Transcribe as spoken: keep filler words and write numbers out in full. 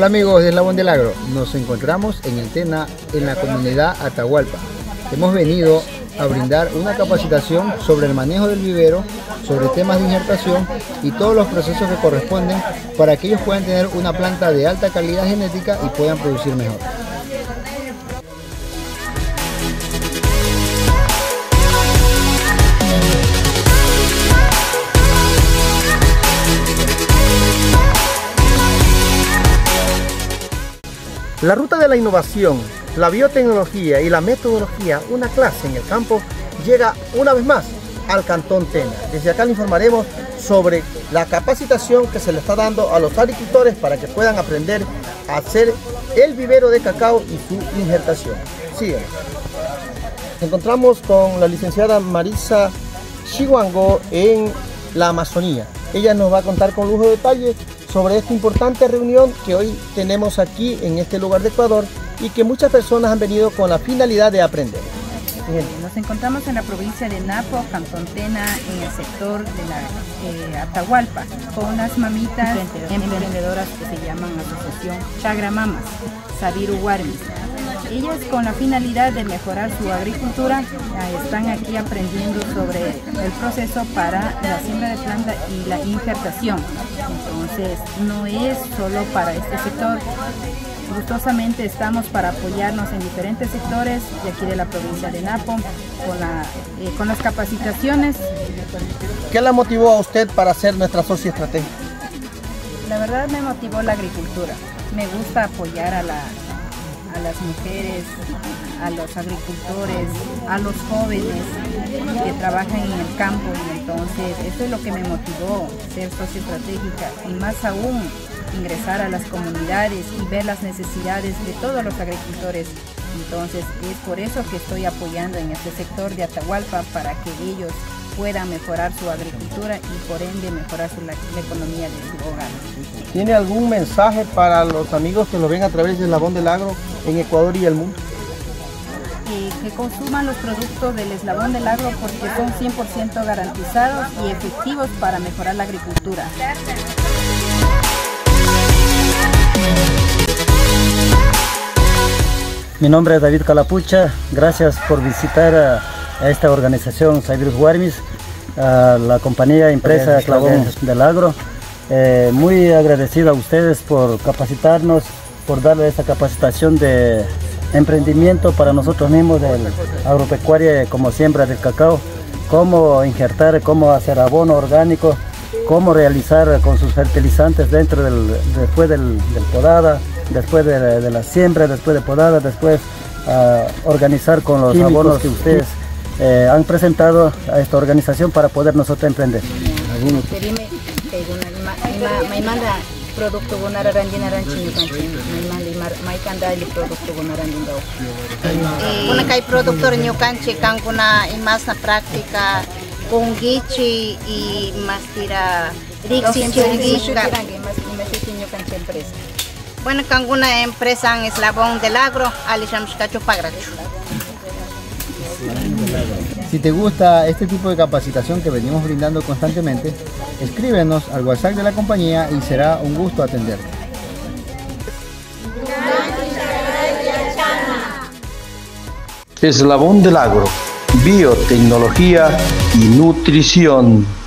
Hola amigos de Eslabón del Agro, nos encontramos en el Tena, en la comunidad Atahualpa. Hemos venido a brindar una capacitación sobre el manejo del vivero, sobre temas de injertación y todos los procesos que corresponden para que ellos puedan tener una planta de alta calidad genética y puedan producir mejor. La ruta de la innovación, la biotecnología y la metodología, una clase en el campo, llega una vez más al Cantón Tena. Desde acá le informaremos sobre la capacitación que se le está dando a los agricultores para que puedan aprender a hacer el vivero de cacao y su injertación. Sigue. Nos encontramos con la licenciada Marisa Chihuango en la Amazonía. Ella nos va a contar con lujo de detalle sobre esta importante reunión que hoy tenemos aquí en este lugar de Ecuador y que muchas personas han venido con la finalidad de aprender. Nos encontramos en la provincia de Napo, Cantón Tena, en el sector de la eh, Atahualpa, con unas mamitas emprendedoras que se llaman Asociación Chagra Mamas, Sabiru Warmis. Ellas, con la finalidad de mejorar su agricultura, están aquí aprendiendo sobre el proceso para la siembra de planta y la injertación. Entonces, no es solo para este sector. Gustosamente estamos para apoyarnos en diferentes sectores de aquí de la provincia de Napo, con, la, eh, con las capacitaciones. ¿Qué la motivó a usted para ser nuestra socia estratégica? La verdad me motivó la agricultura. Me gusta apoyar a la a las mujeres, a los agricultores, a los jóvenes que trabajan en el campo, y entonces eso es lo que me motivó ser socia estratégica y más aún ingresar a las comunidades y ver las necesidades de todos los agricultores. Entonces es por eso que estoy apoyando en este sector de Atahualpa para que ellos puedan mejorar su agricultura y por ende mejorar su, la, la economía de su hogar. ¿Tiene algún mensaje para los amigos que lo ven a través del Eslabón del Agro en Ecuador y el mundo? Eh, que consuman los productos del Eslabón del Agro porque son cien por ciento garantizados y efectivos para mejorar la agricultura. Mi nombre es David Calapucha, gracias por visitar a, a esta organización Sabiru Warmis, a la compañía empresa Eslabón del Agro. Eh, muy agradecido a ustedes por capacitarnos, por darle esta capacitación de emprendimiento para nosotros mismos de agropecuaria como siembra del cacao, cómo injertar, cómo hacer abono orgánico, cómo realizar con sus fertilizantes dentro del, después del, del podada, después de, de la siembra, después de podada, después uh, organizar con los químicos abonos que ustedes eh, han presentado a esta organización para poder nosotros emprender. Me manda producto bonar arandina ranchini canchi, me manda mai kanda el producto bonar arandina. Kuna kai productor ñukanchi kankuna imasa práctica con gichi y mastira rixi chiriguishka. Bueno, kankuna empresa en Eslabón del Agro, alishamshkachu pagrachu. Si te gusta este tipo de capacitación que venimos brindando constantemente, escríbenos al WhatsApp de la compañía y será un gusto atenderte. Eslabón del Agro, biotecnología y nutrición.